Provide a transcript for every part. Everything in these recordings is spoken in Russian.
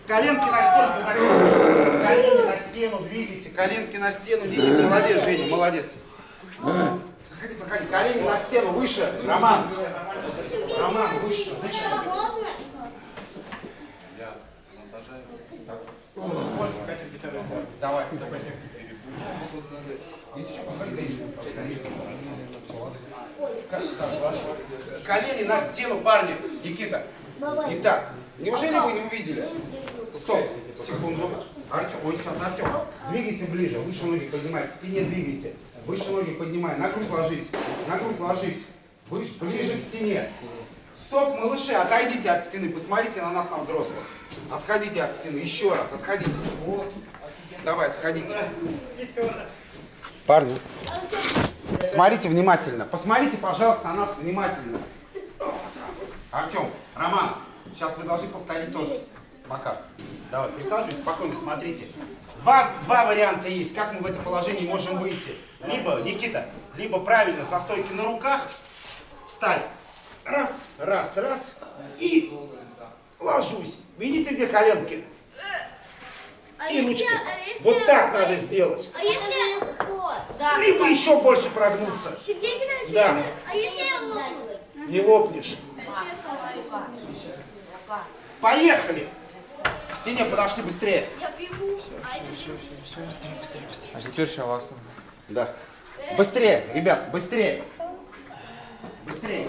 Коленки на стену, закрой. Колени на стену, двигайся. Коленки на стену, Никита. Молодец, Женя, молодец. Заходи, проходи. Колени на стену, выше. Роман. Роман, выше, выше. Давай. Если что, посмотри, колени на стену, парни. Никита. Итак, неужели вы не увидели? Стоп, секунду. Артем, ой, сейчас, Артем. Двигайся ближе, выше ноги поднимай, к стене двигайся. Выше ноги поднимай, на грудь ложись. На грудь ложись. Выше, ближе к стене. Стоп, малыши, отойдите от стены, посмотрите на нас, на взрослых. Отходите от стены, еще раз, отходите. Давай, отходите. Парни, смотрите внимательно. Посмотрите, пожалуйста, на нас внимательно. Артем, Роман, сейчас вы должны повторить тоже. Пока. Давай, присаживайтесь, спокойно, смотрите. Два варианта есть, как мы в это положение можем выйти. Либо, Никита, либо правильно со стойки на руках встать. Раз, раз, раз. И ложусь. Видите, где коленки? И ручки. Вот так надо сделать. А если... Да, либо еще больше прогнуться. Сергей Геннадьевич, да. А если я лопну? Не лопнешь. Поехали. К стене подошли быстрее. Я бегу. Все, быстрее. А теперь шавасана. Да. Быстрее, ребят, быстрее. Быстрее.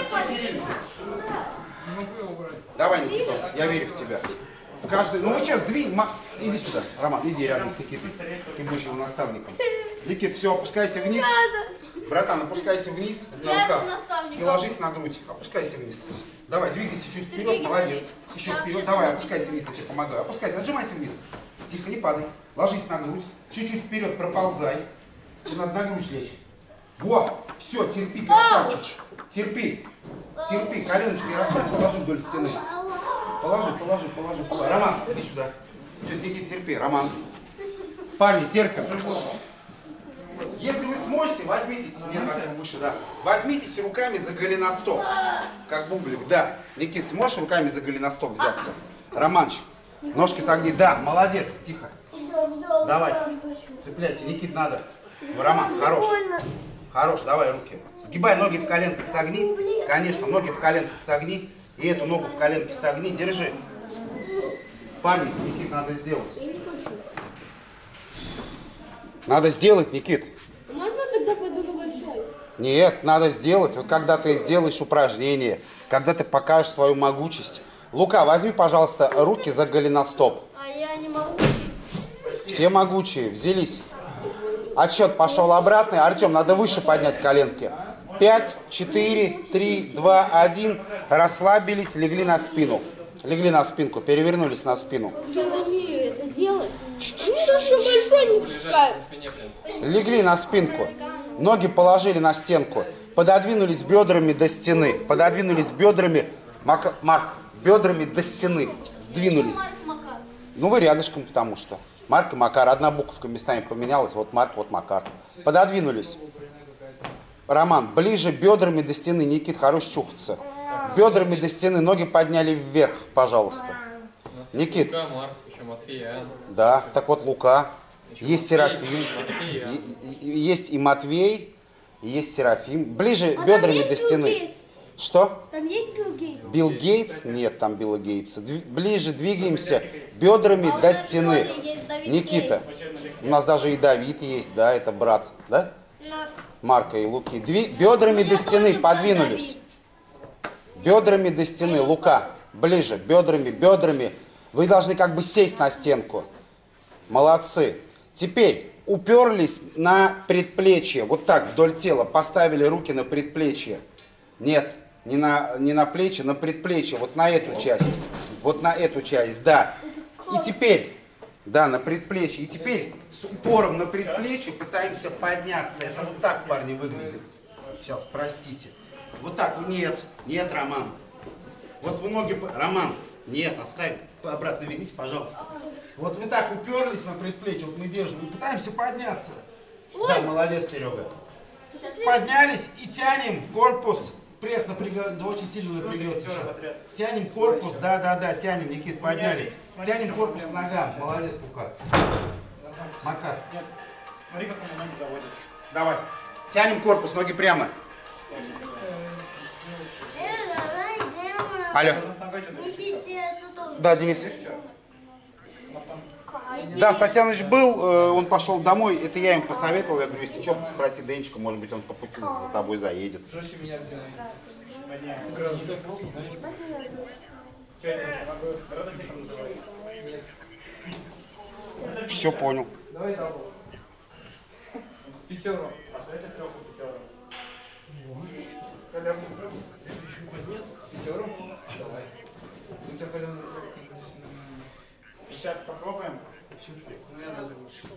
Давай, Никитос, я верю в тебя. Каждый, ну вы что, сдвинь, иди сюда, Роман, иди рядом с Никитой, ты будешь его наставником. Никит, все, опускайся вниз. Братан, опускайся вниз на руках и ложись на грудь. Опускайся вниз. Давай, двигайся чуть вперед, молодец. Еще вперед, давай, опускайся вниз, я тебе помогаю. Опускайся, отжимайся вниз. Тихо, не падай. Ложись на грудь, чуть-чуть вперед проползай. И надо на грудь лечь. Вот, все, терпи, красавчик. Терпи, коленочки расслабь, положи вдоль стены. Положи. Роман, иди сюда. Все, Никит, терпи, Роман. Парни, терпим. Если вы сможете, возьмитесь, нет, выше, да. Возьмитесь руками за голеностоп, как бублик, да. Никит, сможешь руками за голеностоп взяться? Романчик, ножки согни, да, молодец, тихо. Давай, цепляйся, Никит, надо. Роман, хорош, давай руки. Сгибай ноги в коленках, согни. Конечно, ноги в коленках согни. И эту ногу в коленке согни, держи. Память, Никит, надо сделать. Надо сделать, Никит. Можно тогда пойду на большой? Нет, надо сделать. Вот когда ты сделаешь упражнение, когда ты покажешь свою могучесть. Лука, возьми, пожалуйста, руки за голеностоп. А я не могучий. Все могучие, взялись. Отсчет пошел обратный. Артем, надо выше поднять коленки. 5, 4, 3, 2, 1. Расслабились, легли на спину. Легли на спинку, перевернулись на спину. Я не умею это делать. Они даже большой не пускают. Легли на спинку. Ноги положили на стенку. Пододвинулись бедрами до стены. Пододвинулись бедрами. Марк, бедрами до стены. Сдвинулись. Ну вы рядышком, потому что. Марк и Макар. Одна буковка местами поменялась. Вот Марк, вот Макар. Пододвинулись. Роман, ближе бедрами до стены. Никит, хорош чухаться. Бедрами до стены. Ноги подняли вверх, пожалуйста. Никит. Лука, Марк, еще Матфей, Иоанн. Да, так вот Лука. Есть Серафим. Есть и Матвей. Есть Серафим. Ближе бедрами до стены. Что? Там есть Билл Гейтс? Билл Гейтс? Нет, там Билла Гейтса. Ближе двигаемся бедрами до стены. Никита. У нас даже и Давид есть, да, это брат, да? Марка и Луки. Бедрами до стены подвинулись. Бедрами до стены. Лука. Ближе. Бедрами. Вы должны как бы сесть на стенку. Молодцы. Теперь уперлись на предплечье. Вот так вдоль тела. Поставили руки на предплечье. Нет, не на плечи, на предплечье. Вот на эту часть. Вот на эту часть, да. И теперь, да, на предплечье. И теперь с упором на предплечье пытаемся подняться. Это вот так, парни, выглядит. Сейчас, простите. Вот так. Нет, Роман. Вот вы ноги... Роман, нет, оставь. Обратно вернись, пожалуйста. Вот вы так уперлись на предплечье, вот мы держим, и пытаемся подняться. Да, молодец, Серега. Поднялись и тянем корпус. Пресс напрягается, да, очень сильно напрягается сейчас. Тянем корпус, да, тянем, Никит, подняли. Тянем корпус к ногам. Молодец, Лука. Макар. Смотри, как он ноги заводит. Давай. Тянем корпус, ноги прямо. Давай делаем. Алло. С ногой что-то. Идите, это тоже. Да, Денис. Да, Стасяныч был, он пошел домой, это я ему посоветовал, я говорю, если что, спроси Денчика, может быть он по пути за тобой заедет. Жестче меня делает. Что это? Могу градусником называть? Все понял. Давай залпу. Пятеру. А что это треху пятеру? Пятеру? Давай. У тебя колено. 50 попробуем? Ну я даже лучше.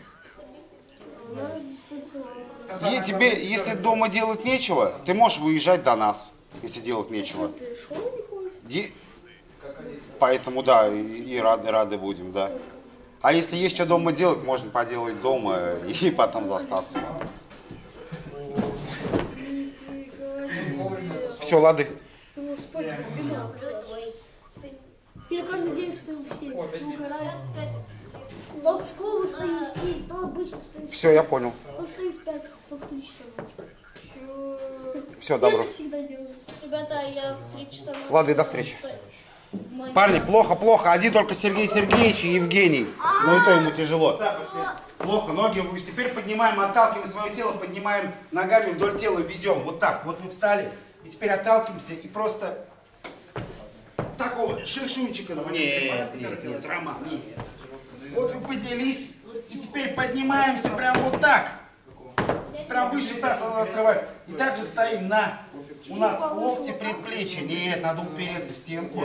Тебе, если дома делать нечего, ты можешь выезжать до нас, если делать нечего. Ты в школу не ходишь? Поэтому да, и рады будем, да. А если есть что дома делать, можно поделать дома и потом заставаться. Все, лады. Ты можешь спать до 12. Я каждый день встаю в 7. То в школу встаю в 7, то обычно встаю в 7. Все, я понял. То встаю в 5, то в 3 часа. Все, добро. Я так всегда делаю. Ребята, я в 3 часа. Лады, до встречи. Парни, плохо. Один только Сергей Сергеевич и Евгений. Но и то ему тяжело. Плохо, ноги выше. Теперь поднимаем, отталкиваем свое тело, поднимаем ногами вдоль тела, ведем. Вот так. Вот вы встали. И теперь отталкиваемся и просто такого шершунчика. Нет, Роман, нет. Вот вы поднялись. И теперь поднимаемся прям вот так. Прям выше таз надо открывать. И также стоим на... У нас локти, предплечья. Нет, надо упереться в стенку.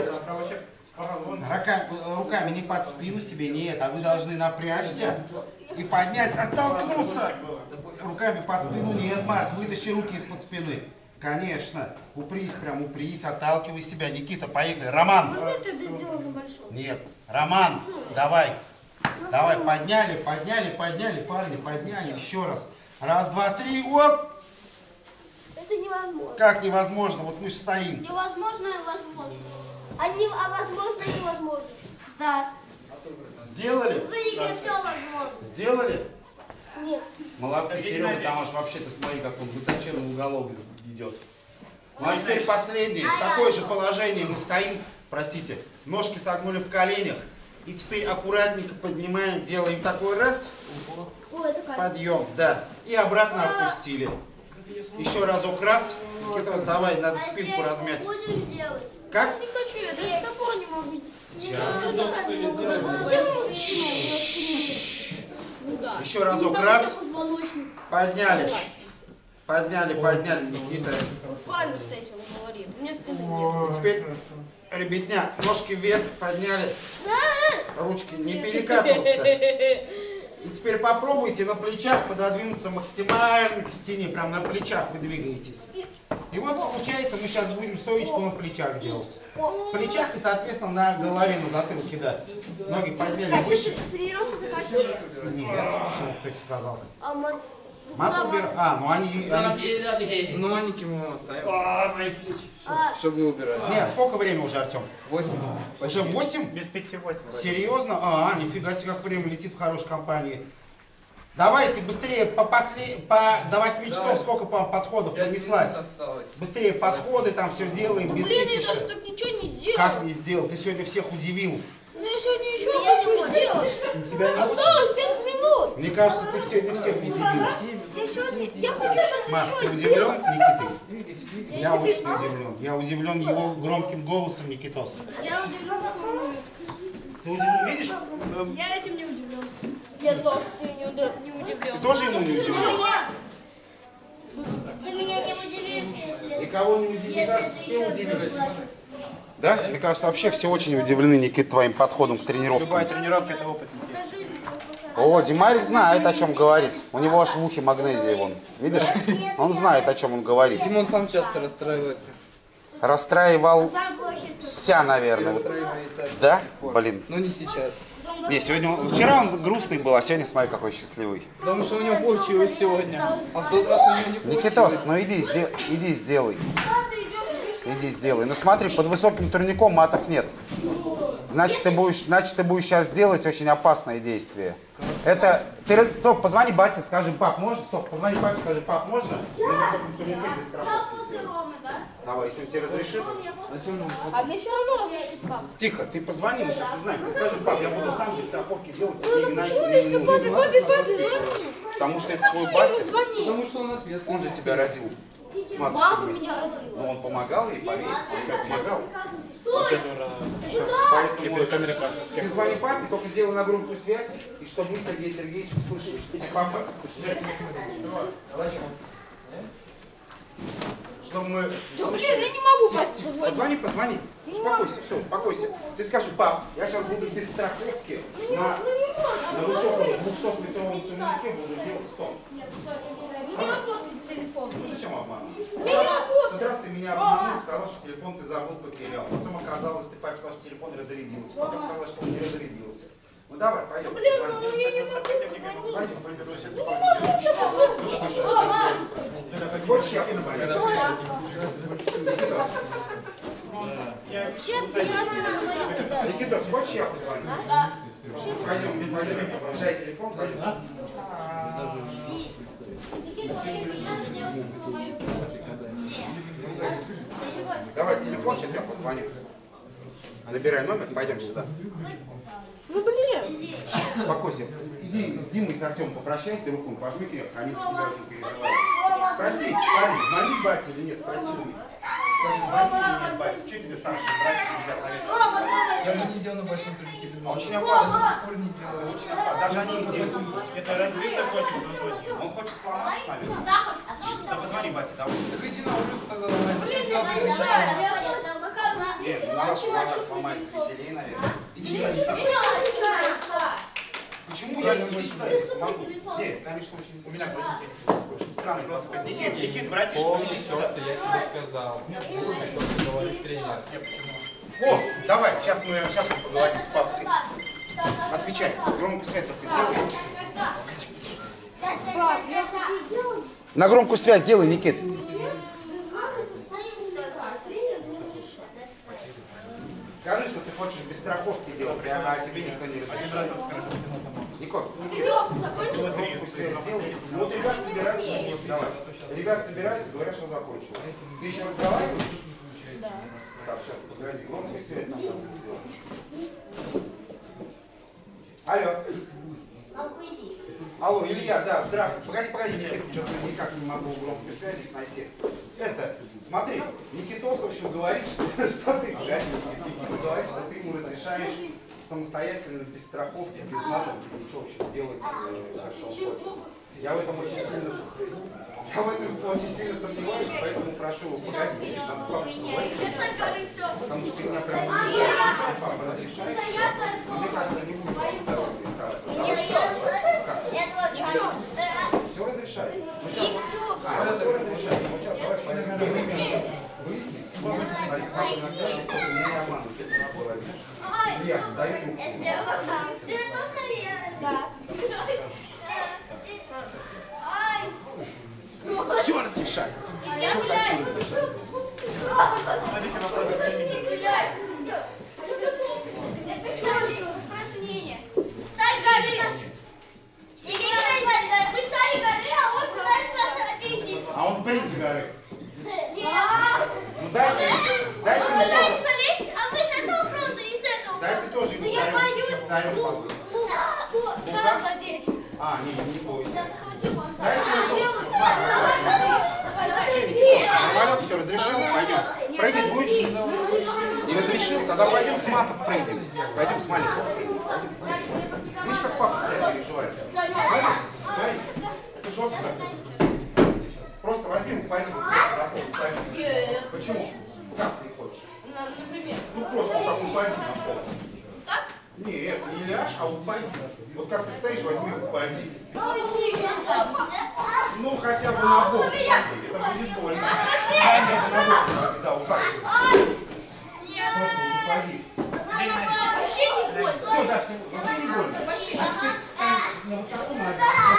Руками не под спину себе, нет. А вы должны напрячься и поднять, оттолкнуться. Руками под спину нет, Марк. Вытащи руки из-под спины. Конечно. Упрись, прям упрись, отталкивай себя. Никита, поехали. Роман. Можно я это сделаю на большом? Нет. Роман, давай. Давай, подняли, парни, подняли. Еще раз. Раз, два, три, оп. Это невозможно. Как невозможно? Вот мы же стоим. Невозможно и возможно. А возможно и невозможно. Да. Сделали? В игре все возможно. Сделали? Нет. Молодцы, Серега, там аж вообще-то смотри, как он высоченный уголок идет. Ну а теперь последнее. Такое же положение. Мы стоим, простите, ножки согнули в коленях. И теперь аккуратненько поднимаем, делаем такой раз, О, это как? подъем, да. И обратно опустили. Еще разок раз. Никита, давай, надо спинку размять. Будем делать. Как? Не хочу, я даже топор не могу. Еще разок раз. Поднялись. Подняли, Никита. Правильно, кстати, он говорит. У меня спины нет. И теперь, ребятня, ножки вверх, подняли. Ручки не перекатываться. И теперь попробуйте на плечах пододвинуться максимально к стене. Прям на плечах вы двигаетесь. И вот получается, мы сейчас будем стоечку на плечах делать. В плечах и, соответственно, на голове, на затылке, да. Ноги подняли выше. Тренировку заканчиваешь? Нет, почему? Кто тебе сказал? А мат... Мат убер... А, ну они... Ну, маленький мы оставим, А, чтобы убирать. Нет, сколько времени уже, Артем? 8. Уже 8? Без 5-8 вроде. Серьезно? Нифига себе, как время летит в хорошей компании. Давайте быстрее, до 8 часов сколько подходов понеслась. Осталось. Быстрее подходы, там все делаем, без блин, я кипиша. даже так ничего не сделал. Как не сделал? Ты сегодня всех удивил. Ну я сегодня еще хочу сделать. Тебя не... Осталось 5 минут. Мне кажется, ты сегодня всех удивил. Я хочу сейчас Марк, ты еще удивлен, сделать. Никитой? Я очень удивлен. Я удивлен его громким голосом, Никитос. Я удивлен, что Ты удивлен, видишь? я этим не удивлен. Я тоже тебе не удивлен. Ты тоже ему не удивлен? Ты меня не удивишь, если... Никого не удивлен, мне кажется, все удивились. Да? Мне кажется, вообще все очень удивлены, Никит, твоим подходом к тренировкам. Любая тренировка это опыт. О, Димарик знает, о чем говорит. У него аж в ухе магнезия вон. Видишь? Он знает, о чем он говорит. Тимон сам часто расстраивается. Расстраивался, наверное. Расстраивается. Да? Блин. Но не сейчас. Не, вчера он грустный был, а сегодня смотри, какой счастливый. Потому что у него получилось сегодня. А в тот раз у него не получилось. Никитос, ну иди сделай. Иди сделай. Ну смотри, под высоким турником матов нет. Значит, ты будешь сейчас делать очень опасное действие. Это, стоп, позвони бате, скажи, пап, можно? Стоп, позвони папе, скажи, пап, можно? Давай, если он тебе разрешит. А мне все равно разрешит папа. Тихо, ты позвони, мы сейчас узнаем. Ты скажи, пап, я буду сам без страховки делать, Ну, тебе иначе почему мне лично не нужно. папе звони? Потому что это твой батя, Потому что он ответственный. он же тебя родил. С Мама матушкой. меня родила. Но он помогал ей, поверь, он тебе помогал. Стой! Поэтому ты звони папе, только сделай на громкую связь, и чтобы мы, Сергей Сергеевич, услышали, что папа... Зачем? Чтобы мы слышали... Я не могу Тихо, папе тихо. позвонить. Позвони. Успокойся, все, успокойся. Ты скажи, пап, я сейчас буду без страховки на высоком 200-литровом турнике буду делать стоп. Не работает телефон. Ну зачем обманывать? Не работает. В тот раз ты меня обманул, сказал, что телефон ты забыл, потерял. Потом оказалось, ты папе сказал, что телефон разрядился. Потом оказалось, что он не разрядился. Ну давай, пойдем. Блин, ну позвони. я не могу позвонить. Пойдем. Хочешь, я позвоню? Никитос, Вообще приятно. Никитос, хочешь, я позвоню? Да. Пойдем, дай телефон, пойдем. Давай телефон, сейчас я позвоню. Набирай номер, пойдем сюда. Ну блин. Успокойся. Иди с Димой, с Артемом попрощайся, руку пожми крепко, они за тебя очень переживают. Спроси, парень, звонишь бате или нет, спроси у них. Скажи, звонить или нет, бате, что тебе старшие братья нельзя советовать? Я же не делал на большом турнике без Очень мамы. опасно. До сих пор не делаю. Очень опасно. Даже они не делают. Это разбиться хочешь, но звонишь. Он хочет сломаться, наверное. Да позвони, бате, давай. Так иди на улицу тогда, давай. Зачем сюда приезжаешь? Нет, на наших глазах сломается веселее, наверное. Иди сюда, Никита. Почему я иди сюда, я тебе помогу? Нет, конечно, У меня будет очень странный подход. Никит, братишка, иди сюда. Я тебе сказал. Слушай, что ты говоришь тренер. О, давай, сейчас мы поговорим с папой. Отвечай, громкую связь только сделай. На громкую связь сделай, Никит. Скажи, что ты хочешь без страховки делать, а тебе никто не разрешает. Никот, громкую связь сделай. Ну вот ребят собираются, давай. Ребят собираются, говорят, что закончил. Ты еще разговариваешь? Да. Так, сейчас, погоди, громкую связь нам надо сделать. Алло. Алло, Илья, да, здравствуйте. Погоди, Никита, что-то никак не могу громкую связь здесь найти. Это, смотри, Никитос, в общем, говорит, что ты, Никита говорит, что ты ему разрешаешь самостоятельно, без страховки, без матов, без ничего, в общем, делать, что он хочет. Я в этом очень сильно сомневаюсь, поэтому прошу его, погоди, нам с папой говорить, потому что ты меня прям папа разрешает, но мне кажется, не будет здоровья рисковать. Все разрешает. Все разрешает. Вот сейчас давай выясним. Александр на связи, кто меня не обманывает. Это говорит. Илья, дай трубку. Все разрешает. Что хочу разрешать. Царь горы! Мы царь горы, а он пытается нас обидеть. А он принц горы. Нет. Ну дайте Он мне пытается лезть, а мы с этого фронта и с этого. Дайте тоже Но ему я боюсь. царем побыть. Лука владеть. А, не бойся. Захватил он. Дайте мне тоже. Нормально, все, разрешил? Пойдем. Прыгать будешь? Не разрешил? Тогда пойдем с матов прыгнем. Пойдем с маленького прыгнем. Видишь, как папа стоит, переживает. Смотри, это жестко. Просто возьми, упади вот просто на пол, упади. Почему? Как ты хочешь? Например. Ну просто вот так упади на пол. Так? Нет, не ляжь, а упади. Вот как ты стоишь, возьми, упади. Ну хотя бы на бок. Это будет больно. На бок упади, да, упади. Просто упади. Вообще не больно. Все, да, все, вообще не больно. А теперь встань на высоту, надо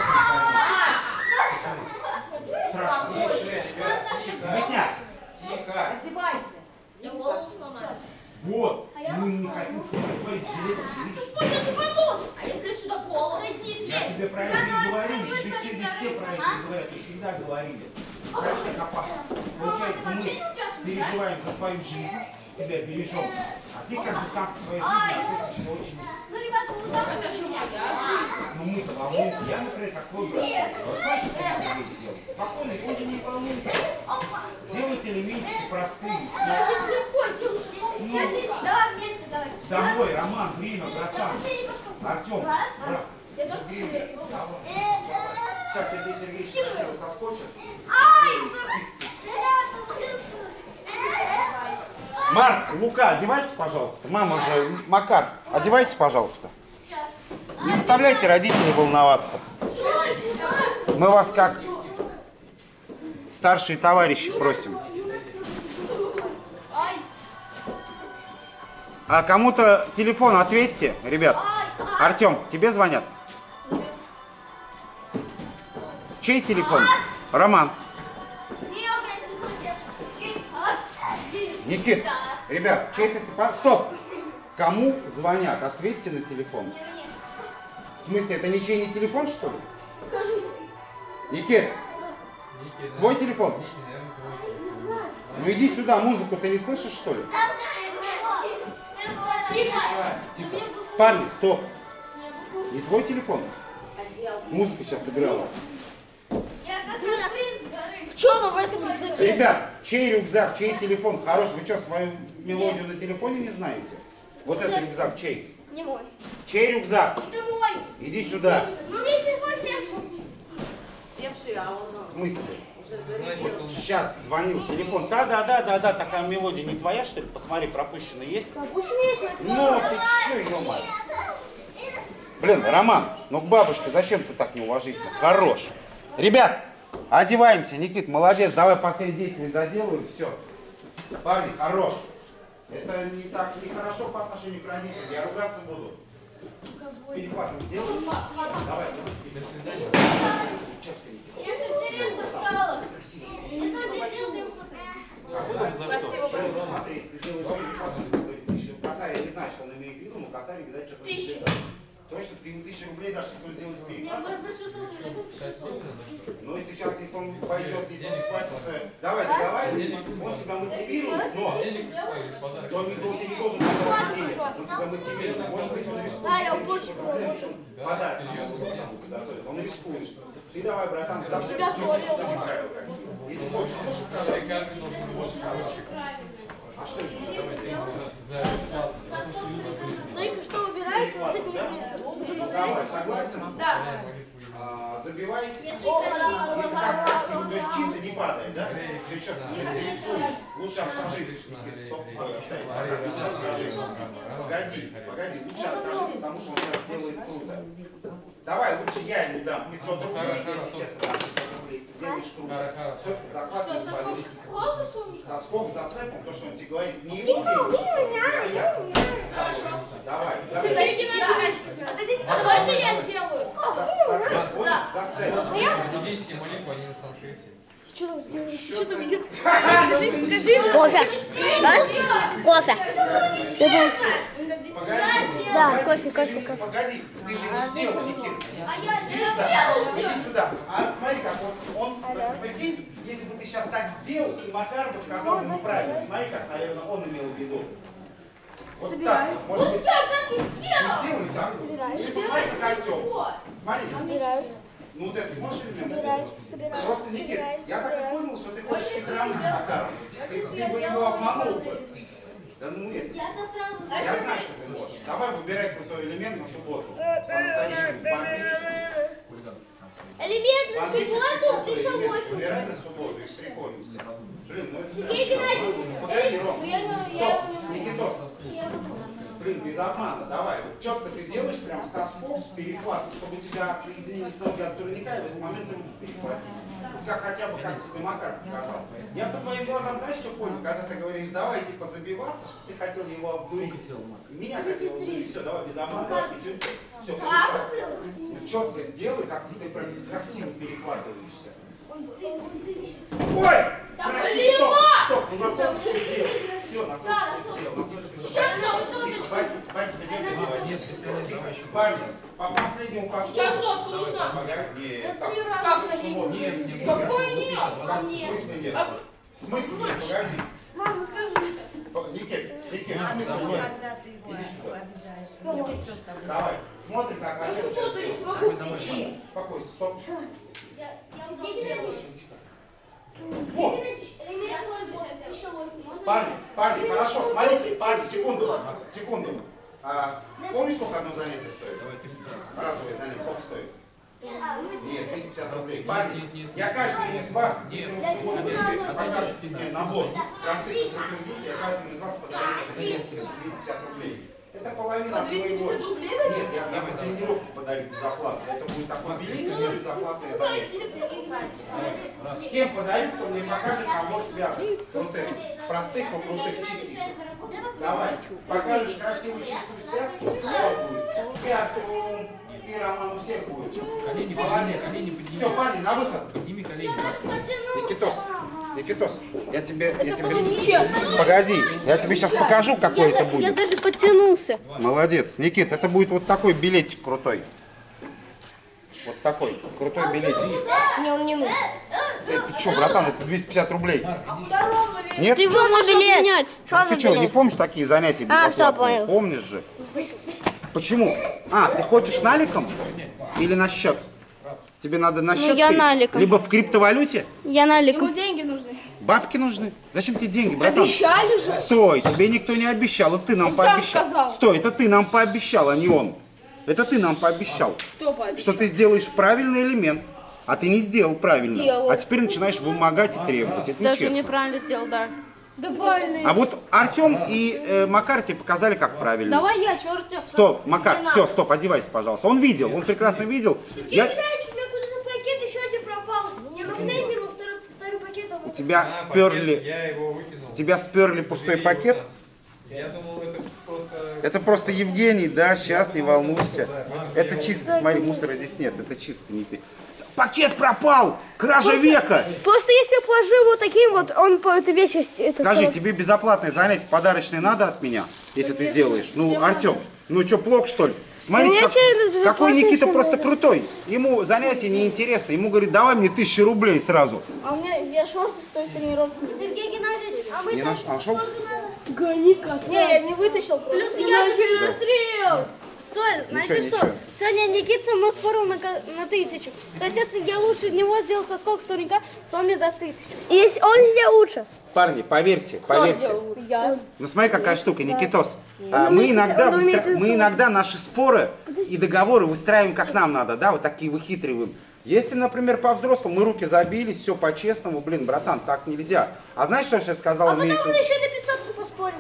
просто страшно. Бедняк. Тихо. Я голову сломаю. Вот. Мы не хотим, чтобы свои железки, видишь? Пойдет упадут. А если сюда пол найти Я слезть? тебе про это не говорил, тебе все про это говорят, и всегда говорили. Знаешь, как опасно. Получается, мы переживаем за твою жизнь, тебя бережем, а ты как бы сам к своей жизни относишься очень... Ну, ребята, вот так это же моя жизнь. Ну мы-то волнуемся, я, например, как твой брат. Вот знаете, что я делать? Спокойно, он же не волнуется. Делает элементики простые. Я здесь легко сделаю. Давай вместе, давай. Домой, Роман, время, братан. Артем, Раз. брат. Я тоже Время. Сейчас Сергей Сергеевич красиво соскочит. Марк, Лука, одевайтесь, пожалуйста. Мама же, Макар, одевайтесь, пожалуйста. Не заставляйте родителей волноваться. Мы вас как старшие товарищи просим. А кому-то телефон ответьте, ребят. Артем, тебе звонят? Чей телефон? Роман. Никит, ребят, чей-то телефон? Стоп! Кому звонят? Ответьте на телефон. В смысле, это ничей не телефон, что ли? Никит, твой телефон? Ну иди сюда, музыку ты не слышишь, что ли? Тихо. Парни, стоп. Не твой телефон? Музыка сейчас играла. В чем он в этом рюкзаке? Ребят, чей рюкзак, чей телефон? Хорош, вы что, свою мелодию на телефоне не знаете? Вот этот рюкзак чей? Не мой. Чей рюкзак? Это мой. Иди сюда. Ну, мне телефон севший. Севший, а он В смысле? уже зарядил. Сейчас звоню, телефон. Да, такая мелодия не твоя, что ли? Посмотри, пропущена есть? Ну, ты че, ё-моё? Блин, Роман, ну к бабушке зачем ты так неуважительно? Хорош. Ребят, одеваемся. Никит, молодец, давай последнее действие доделаем, все. Парни, хорош. Это не так, нехорошо по отношению к родителям. Я ругаться буду. Перехватом сделаем. Давай, до свидания. Я же интересно стало. Я сам здесь сделал, ты его Спасибо большое. Смотри, если ты сделаешь перехват, Косарь, я не знаю, что он имеет в виду, но Косарь, видать, что-то... 1000. Точно, ты ему 1000 рублей дашь, если он сделает Мне перехват? больше 600 рублей. Ну и сейчас, если он пойдет, если он схватится, давай, он тебя мотивирует, но ты не должен забрать денег, он тебя мотивирует, может быть, он рискует, Да, я что больше проблем, что он подарок готовит, он рискует. Ты давай, братан, за все, себя тоже. если хочешь, можешь сказать, можешь сказать. А что это? Смотри-ка, что выбираете? Вот это интересно. Давай, согласен? Да. Забивайте. О, Если так красиво, то есть чисто не падает, да? Ты что, не рискуешь? Лучше откажись. Стоп, откажись. Погоди, лучше откажись, потому что он сейчас делает круто. Давай, лучше я ему дам 500 рублей, если честно, дам 500 рублей, если ты делаешь круто. Все, закладывай в валюте. Соскок с зацепом, то, что он тебе говорит, не его деньги, а я. Давай, давай. Смотрите на мячик. А давайте я сделаю. Зацеп, понял? Зацеп. Буддийские молитвы, они на санскрите. Что там сделаешь? Что там идет? Кофе. Да? Кофе. Погоди, Да, погоди, кофе. Погоди, ты же не сделал, Никита. А я Иди сюда, сделаю. иди сюда. А смотри, как он, прикинь, если бы ты сейчас так сделал, и Макар бы сказал бы неправильно. Смотри, как, наверное, он имел в виду. Вот так, вот, может быть, Я так и сделал. сделай так. Или посмотри, как Артем. Смотри, Собираюсь. ну вот это сможешь элемент Собираюсь. сделать? Просто, Никит, я так и понял, что ты хочешь играть с Макаром. Ты бы его обманул бы. Да ну это. Я-то сразу Я знаю, что ты можешь. Давай выбирай крутой элемент на субботу. По-настоящему бомбический. элемент на субботу, ты что Элемент больше? выбирай на субботу и приколимся. Блин, ну это... Сергей Геннадьевич, Погоди, Ром. я Стоп, его- Никитос. Блин, без обмана, давай. Вот четко ты делаешь прям соскок с перехватом, чтобы у тебя соединились ноги от турника, и в этот момент руки перехватились. Как хотя бы, как тебе Макар показал. Я по твоим глазам, знаешь, что понял? Когда ты говоришь, давай, типа, забиваться, что ты хотел его обдурить. Меня хотел обдурить. Все, давай, без обмана, давай, все, четко сделай, как ты прям красиво перехватываешься. Ой! Да Прости, блин, стоп, Ма! стоп, ну на солнышко сделай. Все, носочек сделал, носочек сделал. Батя придет. Парни, по последнему подходу. Сейчас сотку нужно. Нет, Как? Какой нет? в смысле нет? В смысле нет, погоди. Мама, скажи. Никит, в смысле нет? Иди сюда. Давай, смотрим, как отец сейчас сделает. Успокойся, стоп. Вот. Парни, хорошо, смотрите, парни, секунду. Помнишь, сколько одно занятие стоит? Разовое занятие, сколько стоит? Нет, 250 рублей. Парни, я каждому из вас, если вы в субботу покажете мне набор простых крутых действий, я каждому из вас подарю это 250 рублей. Это половина от моего. Нет, я по тренировке подарю безоплатно. Это будет такой билет, безоплатное занятие. Всем подарю, кто мне покажет набор связок. Крутых, простых, но крутых, чистеньких. Давай, покажешь красивую чистую связку, все будет. И Артем, и Роман, у всех будет. Молодец. Все, парни, на выход. Никитос, я тебе... Погоди, я тебе сейчас покажу, какой это будет. Я даже подтянулся. Молодец. Никит, это будет вот такой билетик крутой. Вот такой крутой билетик. Мне он не нужен. Ты что, братан, это 250 рублей. Нет? Ты его можешь менять. Ты что, не помнишь такие занятия безоплатные? понял. Помнишь же? Почему? Ты хочешь наликом или на счет? Тебе надо на счет? я наликом. Либо в криптовалюте? Я наликом. Ему деньги нужны. Бабки нужны? Зачем тебе деньги, братан? Обещали же. Стой, тебе никто не обещал, это ты нам пообещал. сказал. Стой, это ты нам пообещал, а не он. Это ты нам пообещал. Что пообещал? Что ты сделаешь правильный элемент, а ты не сделал правильно. Сделал. А теперь начинаешь вымогать и требовать. Это Даже нечестно. неправильно сделал, да. Да правильно. А вот Артем и Макар тебе показали, как правильно. Давай я, чертик. Стоп, Макар, все, стоп, одевайся, пожалуйста. Он видел, он прекрасно видел. Я не знаю, что у меня куда-то пакет еще один пропал. У меня магнезия во второй пакет. У тебя сперли, Я его выкинул. тебя сперли пустой пакет. Я думал, это просто... Это просто Евгений, да, сейчас не волнуйся. Это чисто, смотри, мусора здесь нет, это чисто не пи. Пакет пропал! Кража века! Просто если я положу вот таким вот, он по этой весить. Скажи, тебе безоплатное занятие подарочное надо от меня, если ты сделаешь? Ну, Артем, ну что, плохо что ли? Смотрите, Занятие какой Никита безоплатное просто крутой. Ему занятие неинтересно. Ему говорит, давай мне 1000 рублей сразу. А у меня шорты стоят тренировки. Сергей Геннадьевич, а мы Не нашел? гони как. Не, я не вытащил. Плюс я тебе расстрел. Стой, знаете Ничего, что? ничего. Сегодня Никита со мной спорил на 1000. То есть, если я лучше него сделал соскок старенька, то он мне даст 1000. И если он сделал лучше. Парни, поверьте, поверьте. Я. Ну смотри, какая штука, Никитос. Мы иногда наши споры и договоры выстраиваем как нам надо, да, вот такие выхитриваем. Если, например, по-взрослому мы руки забились, все по-честному, блин, братан, так нельзя. А знаешь, что я сейчас сказал? А потом он еще до 500 поспорил.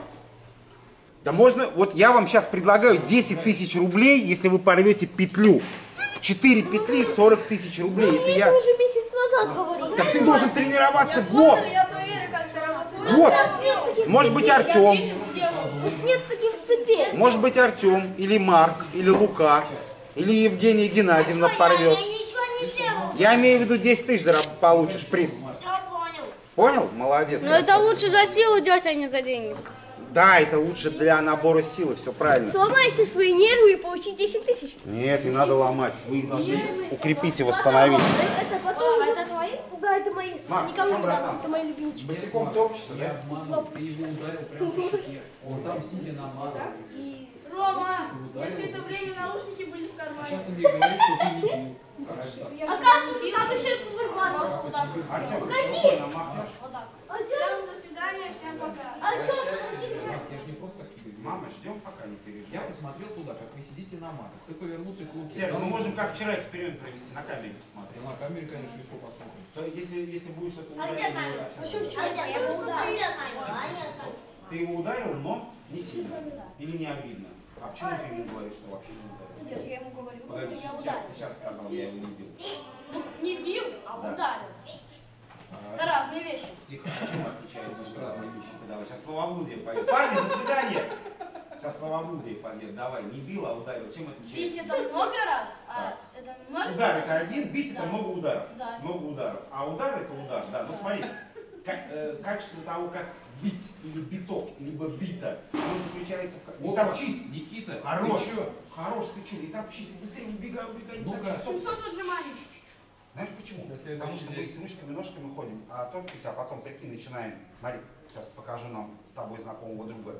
Да можно, вот я вам сейчас предлагаю 10 000 рублей, если вы порвете петлю. 4 петли, 40 000 рублей. Если я... уже месяц назад говорил. Так ты должен тренироваться год. Я проверю, как все работает. Год. Может быть, Артем. Нет таких цепей. Может быть, Артем, или Марк, или Лука, или Евгения Геннадьевна порвет. Я ничего не делал. Я имею в виду 10 000 получишь приз. Все понял. Понял? Молодец. Но это лучше за силу делать, а не за деньги. Да, это лучше для набора силы, все правильно. Сломайте свои нервы и получи 10 000. Нет, не надо ломать. Вы их должны укрепить и восстановить. Это потом уже... Это твои? Да, это мои. Мам, Никому что, не братан? дам. Это мои любимчики. Босиком топчешься, да? Ты его ударил прямо по щеке. Он там сидя на маме. Рома, я все это время наушники были в Сейчас кармане. он мне говорит, что ты не бил. Оказывается, там еще и Супермен. Артем, Погоди. рукой намахнешь? Всем до свидания, всем пока. Артем, подожди. Я же не просто так тебе бил. Мама, ждем, пока не переживай. Я посмотрел туда, как вы сидите на матах. Ты повернулся к Луке. Сера, мы можем как вчера эксперимент провести, на камере посмотреть. На камере, конечно, легко посмотрим. То если будет что-то А где камера? Я его ударил. Ты его ударил, но не сильно. Или не обидно. А почему ты ему говоришь, что вообще не ударил? Нет, я ему говорю, Погоди, сейчас сказал, я его не бил. не бил, а Да. ударил. Это разные вещи. Тихо, а чем отличается от разные вещи? Давай, сейчас словоблудие пойдет. Парни, до свидания! Сейчас словоблудие пойдет. Давай, не бил, а ударил. Чем отличается? Бить это много раз, а это может... Удар это один, бить это Да. много ударов. Да. Много ударов. А удар это удар, да. Ну смотри, качество того, как бить или биток, либо бита, он заключается в... Не топчись! Никита, Хорош! ты чё? Хорош, ты что? Не топчись, быстрее убегай, убегай, не Ну-ка. топчись. Стоп. 700 отжиманий. Знаешь почему? На следующий Потому что мы день. с ручками, ножками ходим, а топчись, а потом, прикинь, начинаем. Смотри, сейчас покажу нам с тобой знакомого друга.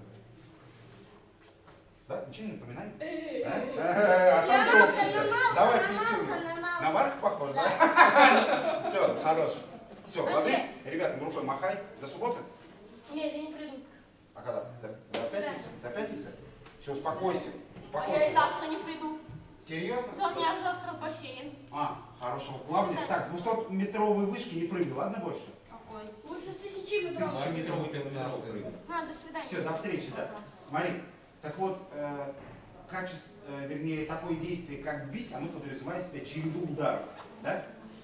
Да? Ничего не напоминай? А сам топчешься. Давай пиццу. На Марка похож, да? Все, хорош. Все, воды. Ребята, рукой махай. До субботы? Нет, я не приду. А когда? До пятницы? До пятницы? Все, успокойся. А я и Успокойся. завтра не приду. Серьезно? Завтра в бассейн. А, хорошего. Главное, так, с 200-метровой вышки не прыгай, ладно больше? Какой? Лучше с 1000 С метров. 1000-метровой, 5-метровой прыгай. До свидания. Все, до встречи, да. Смотри, так вот, качество, вернее, такое действие, как бить, оно подразумевает в себя череду ударов, да?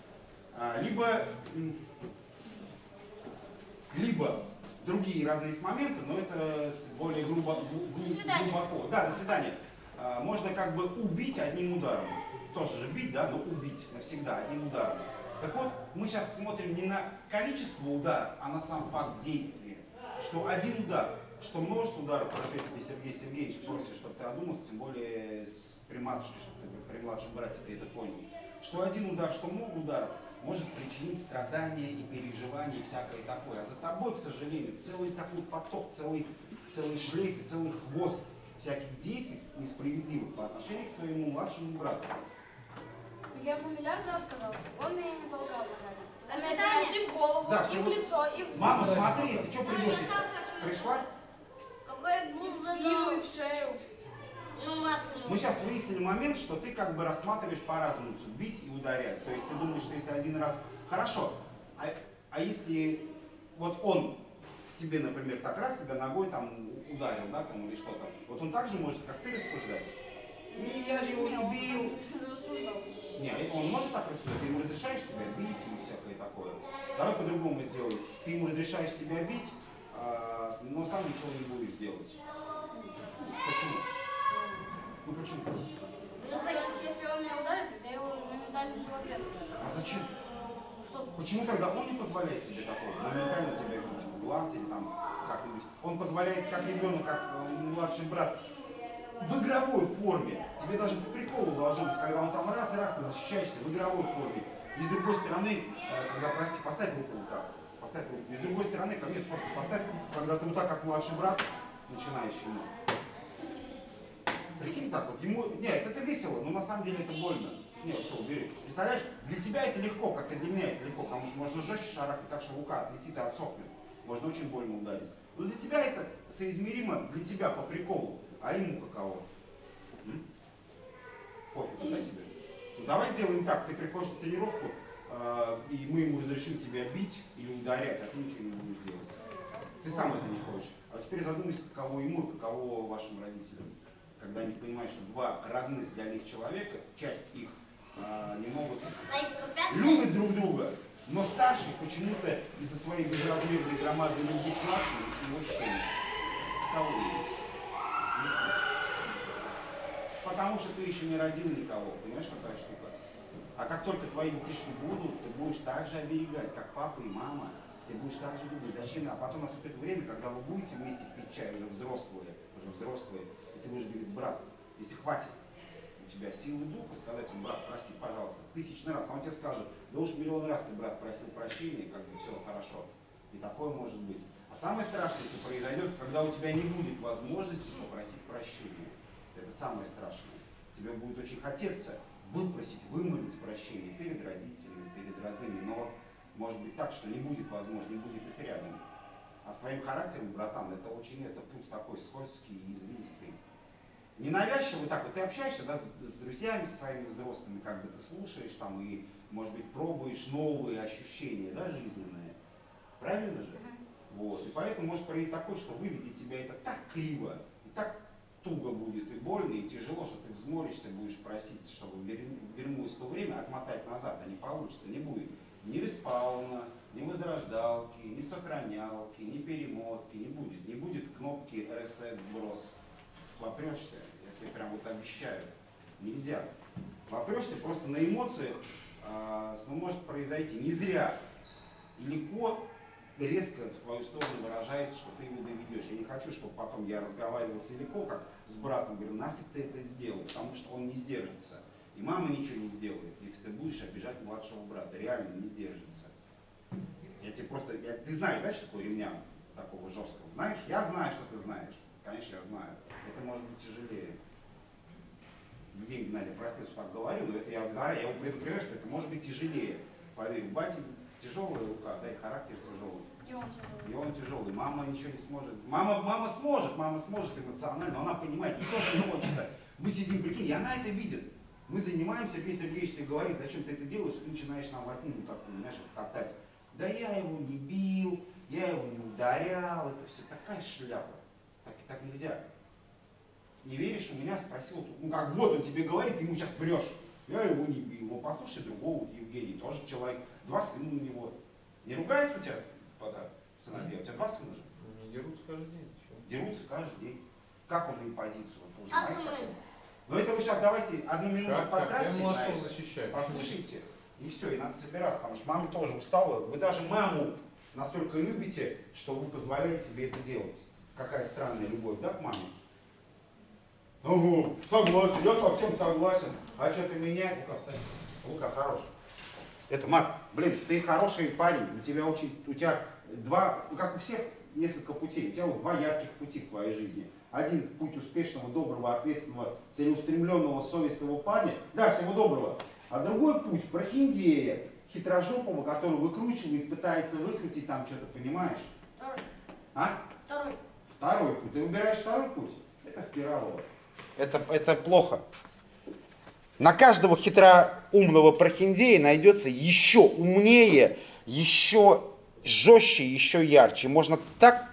Либо другие разные есть моменты, но это более глубоко. Да, до свидания. Можно как бы убить одним ударом. Тоже же бить, да, но убить навсегда одним ударом. Так вот, мы сейчас смотрим не на количество ударов, а на сам факт действия. Что один удар, что множество ударов, прошу тебе, Сергей Сергеевич, просит, чтобы ты одумался, тем более при матушке, чтобы ты при младшем брате ты это понял. Что один удар, что много ударов, может причинить страдания и переживания и всякое такое. А за тобой, к сожалению, целый такой поток, целый шлейф и целый хвост всяких действий несправедливых по отношению к своему младшему брату. Я ему миллиард раз сказал, он меня не толкал пока. До свидания. И в голову, Да, и все в вот- лицо, и в... Мама, смотри, если что придешь, пришла? Какой был спину, и в шею. Ну, макнул. Мы сейчас выяснили момент, что ты как бы рассматриваешь по-разному, бить и ударять. То есть ты думаешь, что если один раз хорошо, а если вот он тебе, например, так раз тебя ногой там ударил, да, там или что-то, вот он так же может, как ты, рассуждать. Не, я же его не бил. Не, он может так рассуждать, ты ему разрешаешь тебя бить и всякое такое. Давай по-другому сделаем. Ты ему разрешаешь тебя бить, но сам ничего не будешь делать. Почему? Ну почему? Если он меня ударит, тогда я его моментально же в ответ. А зачем? Что? Почему тогда он не позволяет себе такого? Моментально тебя бить в глаз или там как-нибудь. Он позволяет, как ребенок, как младший брат, в игровой форме. Тебе даже по приколу должно быть, когда он там раз-раз, ты защищаешься в игровой форме. И с другой стороны, когда, прости, поставь руку вот так. Поставь руку. И с другой стороны, ко мне просто поставь, когда ты вот так, как младший брат, начинаешь ему. Прикинь так вот, ему, нет, это весело, но на самом деле это больно. Нет, все, убери. Представляешь, для тебя это легко, как и для меня это легко, потому что можно жестче шарахать так, что рука отлетит и отсохнет. Можно очень больно ударить. Но для тебя это соизмеримо, для тебя по приколу, а ему каково? Пофигу, да, тебе? Ну, давай сделаем так, ты приходишь на тренировку, и мы ему разрешим тебя бить или ударять, а ты ничего не будешь делать. Ты сам это не хочешь. А теперь задумайся, каково ему и каково вашим родителям. Когда они понимают, что два родных для них человека, часть их не могут, любят друг друга, но старший почему-то из-за своей безразмерной громадной любви к младшему его щемит. Кого любит? Потому что ты еще не родил никого, понимаешь, какая штука? А как только твои детишки будут, ты будешь так же оберегать, как папа и мама. Ты будешь так же думать, зачем? А потом наступит время, когда вы будете вместе пить чай, уже взрослые, и ты будешь говорить, брат, если хватит у тебя силы духа сказать, брат, прости, пожалуйста, в 1000 раз, а он тебе скажет, да уж миллион раз ты, брат, просил прощения, как бы все хорошо. И такое может быть. А самое страшное, что произойдет, когда у тебя не будет возможности попросить прощения. Это самое страшное. Тебе будет очень хотеться выпросить, вымолить прощение перед родителями, перед родными, но может быть так, что не будет возможно, не будет их рядом. А с твоим характером, братан, это путь такой скользкий и извилистый. Ненавязчивый так вот, ты общаешься, да, с друзьями, со своими взрослыми, как бы ты слушаешь там и, может быть, пробуешь новые ощущения, да, жизненные. Правильно же? Вот. И поэтому может произойти такое, что выведет тебя это так криво, и так туго будет, и больно, и тяжело, что ты взморишься, будешь просить, чтобы вернулось то время, отмотать назад, а не получится, не будет. Ни респауна, ни возрождалки, ни сохранялки, ни перемотки не будет. Не будет кнопки reset сброс. Вопрешься, я тебе прям вот обещаю. Нельзя. Вопрешься просто на эмоциях, может произойти. Не зря. И легко резко в твою сторону выражается, что ты его доведешь. Я не хочу, чтобы потом я разговаривал с Илико, как с братом, говорю, нафиг ты это сделал, потому что он не сдержится. И мама ничего не сделает, если ты будешь обижать младшего брата. Реально не сдержится. Я тебе просто, ты знаешь, да, что такое ремня такого жесткого? Знаешь? Я знаю, что ты знаешь. Конечно, я знаю. Это может быть тяжелее. Евгений Геннадьевич, простите, что так говорю, но это я заранее его предупреждаю, что это может быть тяжелее. Поверь, у бати тяжелая рука, да, и характер тяжелый. И он тяжелый. Мама ничего не сможет. Мама сможет эмоционально, но она понимает, не то, что не хочется. Мы сидим, прикинь, и она это видит. Мы занимаемся, Сергей Сергеевич тебе говорит, зачем ты это делаешь, ты начинаешь нам ну, так, знаешь, топтать. Да я его не бил, я его не ударял, это все такая шляпа. Так нельзя. Не веришь, у меня спросил, ну как вот он тебе говорит, ты ему сейчас врешь. Я его не бил. Ну послушай другого, Евгений, тоже человек, 2 сына у него. Не ругаются у тебя пока сыновья? У тебя 2 сына же? Не дерутся каждый день. Дерутся каждый день. Как он им позицию? Как мы? Ну это вы сейчас давайте 1 минуту Как? потратите. Я на младшего это. защищаю. Послушайте. И все, и надо собираться, потому что мама тоже устала. Вы даже маму настолько любите, что вы позволяете себе это делать. Какая странная любовь, да, к маме? Ага, согласен, я совсем согласен. А что-то менять? Лука хорош. Это, Марк, блин, ты хороший парень, у тебя 2, как у всех, несколько путей. У тебя 2 ярких пути в твоей жизни. Один путь успешного, доброго, ответственного, целеустремленного, совестливого парня. Да, всего доброго. А другой путь прохиндея, хитрожопого, который выкручивает, пытается выкрутить там что-то, понимаешь? Второй. А? Второй. Второй путь. Ты выбираешь второй путь. Это впиралово. Это плохо. На каждого хитроумного прохиндея найдется еще умнее, еще жестче, еще ярче. Можно так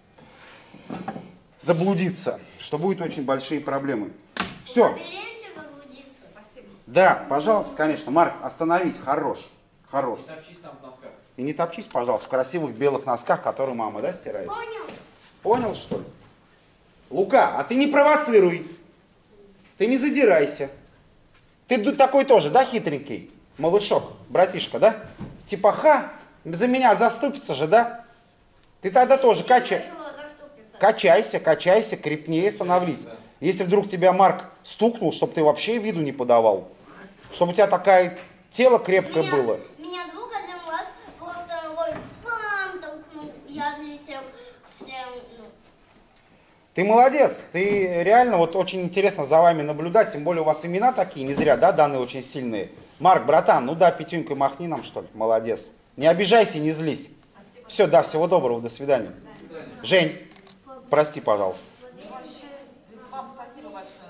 заблудиться, что будут очень большие проблемы. Все. Соберемся заблудиться. Спасибо. Да, пожалуйста, конечно. Марк, остановись. Хорош. Хорош. Не топчись там в носках. И не топчись, пожалуйста, в красивых белых носках, которые мама, да, стирает. Понял? Понял, что ли? Лука, а ты не провоцируй. Ты не задирайся. Ты такой тоже, да, хитренький? Малышок, братишка, да? Типа, за меня заступится же, да? Ты тогда тоже качайся, крепнее становись. Если вдруг тебя Марк стукнул, чтобы ты вообще виду не подавал. Чтобы у тебя такое тело крепкое было. Меня друг 1 раз просто ногой бам толкнул. Я отлетел всем, ну. Ты молодец, ты реально вот очень интересно за вами наблюдать, тем более у вас имена такие, не зря, да, данные очень сильные. Марк, братан, ну да, 5 махни нам, что ли, молодец. Не обижайся, не злись. Спасибо. Все, да, всего доброго, до свидания. До свидания. Жень, прости, пожалуйста. Вообще, вам спасибо большое.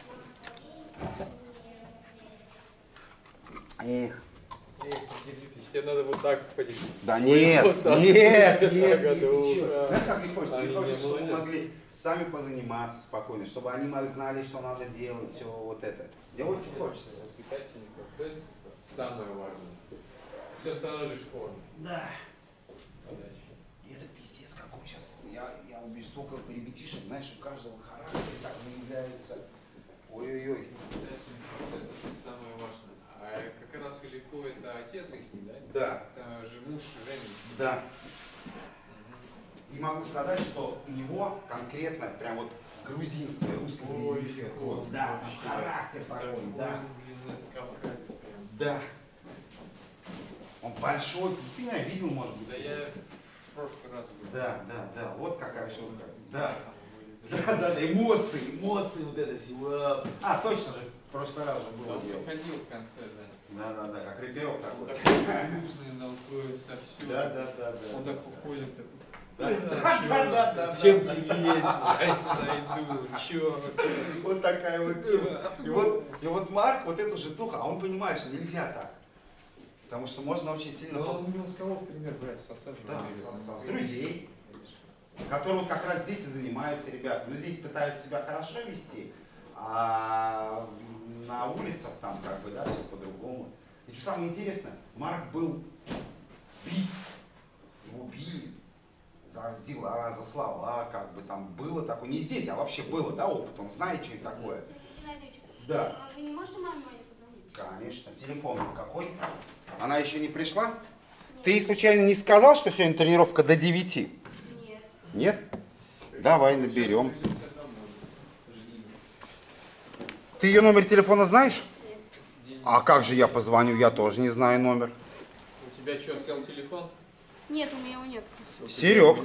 Эх. Тебе надо вот так поделить. Да нет, Вот сосуд. нет, Ага, ты да, чё? да. Знаешь, как не хочется? Они Не хочется, не чтобы мы молодец. могли сами позаниматься спокойно, чтобы они знали, что надо делать, все вот это. Мне очень хочется. Воспитательный процесс – это самое важное. Все остальное лишь форма. Да. Подача. И это пиздец какой сейчас. Я убежу, столько ребятишек, знаешь, у каждого характер так выявляется. Ой-ой-ой. Воспитательный процесс – это самое важное. А как раз Илико – это отец их, да? Да. Это же муж Жени. Да. И могу сказать, что у него конкретно прям вот грузинская, русско-грузинская кровь. Да, вообще. характер такой, да. Блин, это кавказец прям. Да. Он большой, ты меня видел, может быть? Да я в прошлый раз был. Да, вот какая шутка. Да. Да, эмоции, вот это все. А, точно же, в прошлый раз же было Он дело. приходил в конце, да. Да, как рэперок Он такой. такой грустный, наукуется, все. Да. Он так уходит, такой. Да. Чем ты есть? Найду, чё? Вот такая вот тема. И вот Марк, вот эту житуха, а он понимает, что нельзя так. Потому что можно очень сильно... Но он не с кого пример брать, с отца же. Да, с друзей, которые вот как раз здесь и занимаются ребята. Но здесь пытаются себя хорошо вести, а на улицах там как бы, да, все по-другому. И что самое интересное, Марк был бит, его били за дела, за слова, как бы там было такое, не здесь, а вообще было, да, опыт, он знает, что это такое. Да. А вы не можете маме моей позвонить? Конечно. Телефон какой? Она еще не пришла? Ты случайно не сказал, что сегодня тренировка до 9? Нет. Нет? Давай наберем. Ты ее номер телефона знаешь? А как же я позвоню? Я тоже не знаю номер. У тебя что, сел телефон? Нет, у меня его нет. Серег,